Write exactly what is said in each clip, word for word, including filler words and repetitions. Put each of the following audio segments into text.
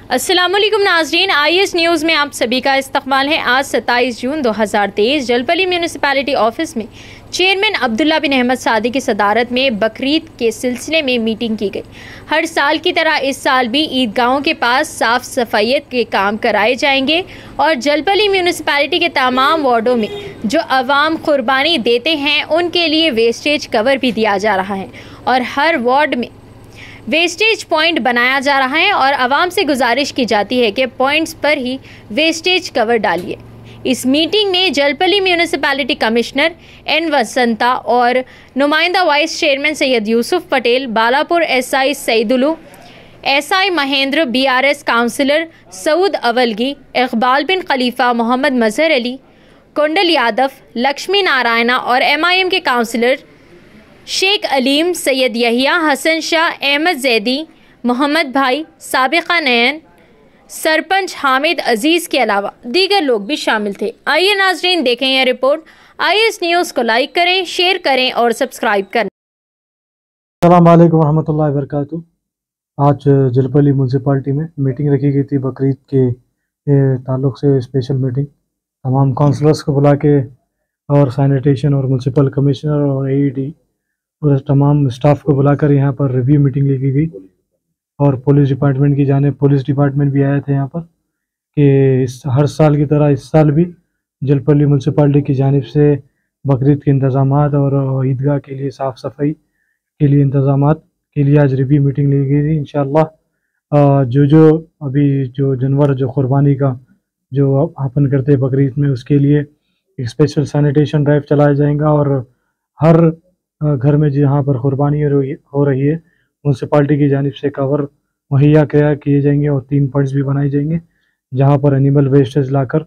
अस्सलामुअलैकुम नाज़रीन, I S news में आप सभी का इस्तकबाल है। आज सत्ताईस जून दो हज़ार तेईस जलपली म्यूनिसिपैलिटी ऑफिस में चेयरमैन अब्दुल्ला बिन अहमद सादी की सदारत में बकरीद के सिलसिले में मीटिंग की गई। हर साल की तरह इस साल भी ईदगाहों के पास साफ सफाई के काम कराए जाएंगे और जलपली म्यूनिसिपैलिटी के तमाम वार्डों में जो अवाम कुर्बानी देते हैं उनके लिए वेस्टेज कवर भी दिया जा रहा है और हर वार्ड में वेस्टेज पॉइंट बनाया जा रहा है और आवाम से गुजारिश की जाती है कि पॉइंट्स पर ही वेस्टेज कवर डालिए। इस मीटिंग में Jalpally municipality commissioner N Vasantha और नुमाइंदा vice chairman Syed Yusuf Patel, Balapur SI Saidulu, SI Mahendra, BRS councillor Saud Avalgi, Iqbal bin Khalifa, Mohammed Mazhar Ali, Kundal Yadav, Lakshmi Narayana और एमआईएम के काउंसिलर शेख अलीम, सैयद यहिया, हसन शाह, अहमद जैदी, मोहम्मद भाई, साबिका नयन, सरपंच हामिद अजीज़ के अलावा दीगर लोग भी शामिल थे। आइए नाजरीन देखें यह रिपोर्ट। आईएस न्यूज़ को लाइक करें, शेयर करें और सब्सक्राइब करें। अस्सलाम वालेकुम रहमतुल्लाहि व बरकातुहू। आज जलपली म्यूनसिपाल्टी में मीटिंग रखी गई थी बकरीद के ताल्लुक़ से। स्पेशल मीटिंग तमाम काउंसलर्स को बुला के और सैनिटेशन और म्यूनसिपल कमिश्नर और एईडी और तमाम स्टाफ को बुलाकर यहाँ पर रिव्यू मीटिंग ली गई और पुलिस डिपार्टमेंट की जाने पुलिस डिपार्टमेंट भी आए थे यहाँ पर कि इस हर साल की तरह इस साल भी जलपली म्यूनसिपाल्टी की जानिब से बकरीद के इंतज़ाम और ईदगाह के लिए साफ़ सफाई के लिए इंतज़ाम के लिए आज रिव्यू मीटिंग ली गई थी। इंशाअल्लाह जो जो अभी जो जानवर जो कुर्बानी का जो अपन करते हैं बकरीद में, उसके लिए एक स्पेशल सैनिटेशन ड्राइव चलाया जाएगा और हर घर में जहाँ पर कुर्बानी हो रही है म्यूनसिपाल्टी की जानिब से कवर मुहैया किए जाएंगे और तीन पॉइंट्स भी बनाए जाएंगे जहाँ पर एनिमल वेस्टेज लाकर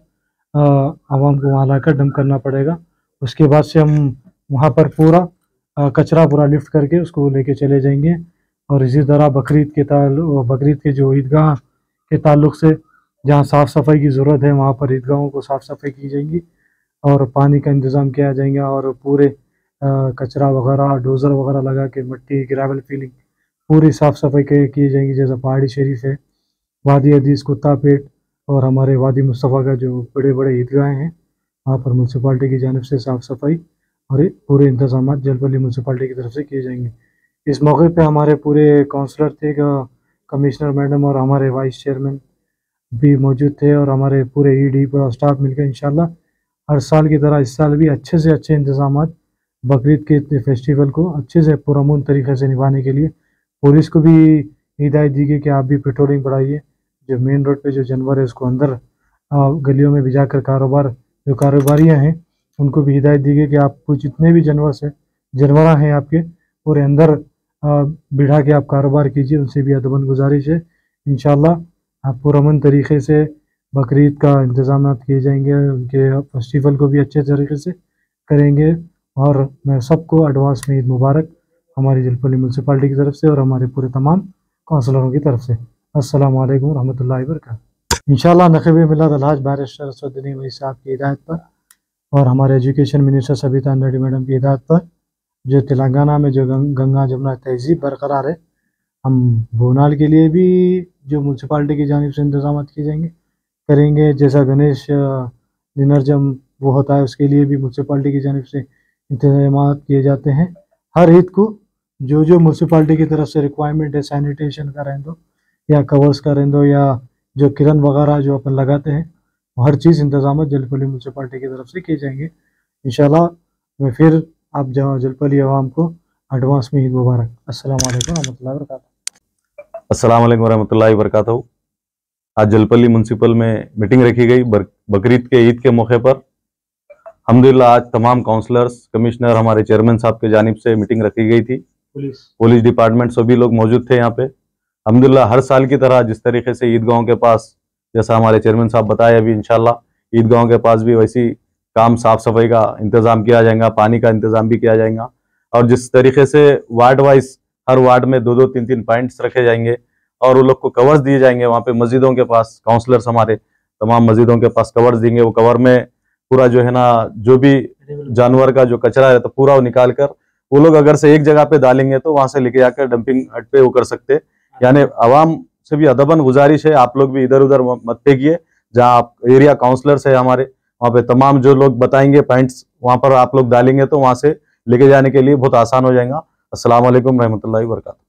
आवाम को वहाँ लाकर डंप करना पड़ेगा। उसके बाद से हम वहाँ पर पूरा आ, कचरा पूरा लिफ्ट करके उसको लेके चले जाएंगे और इसी तरह बकरीद के ताल्लुक बकरीद के जो ईदगाह के ताल्लुक से जहाँ साफ़ सफाई की ज़रूरत है वहाँ पर ईदगाहों को साफ़ सफाई की जाएंगी और पानी का इंतज़ाम किया जाएगा और पूरे आ, कचरा वगैरह डोज़र वगैरह लगा के मट्टी ग्रेवल फिलिंग पूरी साफ़ सफाई की जाएंगी। जैसा पहाड़ी शरीफ है, वादी अदीस, कुत्ता पेट और हमारे वादी मुस्तफ़ा का जो बड़े बड़े ईदगाहें हैं वहाँ पर म्यूनसिपाल्टी की जानिब से साफ़ सफाई और पूरे इंतज़ाम जलपली म्यूनसिपाल्टी की तरफ से किए जाएंगे। इस मौके पे हमारे पूरे काउंसलर थे, कमिश्नर मैडम और हमारे वाइस चेयरमैन भी मौजूद थे और हमारे पूरे ईडी पूरा स्टाफ मिलकर इंशाल्लाह हर साल की तरह इस साल भी अच्छे से अच्छे इंतज़ाम बकरीद के फेस्टिवल को अच्छे से पुरअमन तरीके से निभाने के लिए पुलिस को भी हिदायत दी गई कि आप भी पेट्रोलिंग बढ़ाइए। जो मेन रोड पे जो जानवर है उसको अंदर गलियों में भिजा कर कारोबार जो कारोबारियाँ हैं उनको भी हिदायत दी गई कि आपको जितने भी जानवर से जानवर हैं आपके पूरे अंदर बिठा के आप कारोबार कीजिए। उनसे भी अदबन गुजारिश है। इंशाल्लाह आप पुरअमन तरीके से बकरीद का इंतज़ाम किए जाएंगे, उनके फेस्टिवल को भी अच्छे तरीके से करेंगे और मैं सबको एडवांस में ईद मुबारक हमारी जलपली म्यूनसिपाल्टी की तरफ से और हमारे पूरे तमाम काउंसलरों की तरफ से। अस्सलाम वालेकुम रहमतुल्लाहि व बरकातुहू। इंशाअल्लाह नक़ीब मिल्लत अलहाज बैरिस्टर असदुद्दीन वही साहब की हिदायत पर और हमारे एजुकेशन मिनिस्टर सबिता अंडारी मैडम की हिदायत पर जो तेलंगाना में जो गंगा जमुना तहजीब बरकरार है, हम बोनाल के लिए भी जो म्यूनसिपाल्टी की जानिब से इंतज़ाम किए जाएंगे करेंगे। जैसा गणेश डिनर जब वो होता है उसके लिए भी म्यूनसिपाल्टी की जानिब से इंतज़ाम किए जाते हैं। हर ईद को जो जो म्यूनसिपाल्टी की तरफ से रिक्वायरमेंट है, सैनिटेशन का रहें दो या कवर्स का रहें दो या जो किरण वगैरह जो अपन लगाते हैं हर चीज़ इंतज़ाम जलपली म्यूनसिपाल्टी की तरफ से किए जाएंगे इंशाल्लाह। मैं फिर आप जाओ जलपली आवाम को एडवांस में ईद मुबारक। अस्सलाम वालेकुम रहमतुल्लाहि व बरकातुहू। अस्सलाम वालेकुम रहमतुल्लाहि व बरकातुहू। आज जलपली म्यूनसिपल में मीटिंग रखी गई बकरीद के ईद के मौके पर। अल्हम्दुलिल्लाह आज तमाम काउंसलर्स, कमिश्नर, हमारे चेयरमैन साहब के जानिब से मीटिंग रखी गई थी। पुलिस पुलिस डिपार्टमेंट सभी लोग मौजूद थे यहाँ पे। अल्हम्दुलिल्लाह हर साल की तरह जिस तरीके से ईदगाहों के पास जैसा हमारे चेयरमैन साहब बताए अभी इंशाल्लाह ईदगाहों के पास भी वैसी काम साफ सफाई का इंतज़ाम किया जाएगा, पानी का इंतज़ाम भी किया जाएगा और जिस तरीके से वार्ड वाइज हर वार्ड में दो दो तीन तीन पॉइंट्स रखे जाएंगे और वो लोग को कवर्स दिए जाएंगे। वहाँ पे मस्जिदों के पास काउंसलर्स हमारे तमाम मस्जिदों के पास कवर्स देंगे। वो कवर में पूरा जो है ना जो भी जानवर का जो कचरा है तो पूरा वो निकाल कर वो लोग अगर से एक जगह पे डालेंगे तो वहां से लेके आकर डंपिंग हट पे वो कर सकते। यानी आवाम से भी अदबन गुजारिश है, आप लोग भी इधर उधर मत फेंकिए। जहाँ आप एरिया काउंसलर्स है हमारे, वहाँ पे तमाम जो लोग बताएंगे पॉइंट्स, वहाँ पर आप लोग डालेंगे तो वहाँ से लेके जाने के लिए बहुत आसान हो जाएगा। अस्सलाम वालेकुम रहमतुल्लाहि व बरकातहू।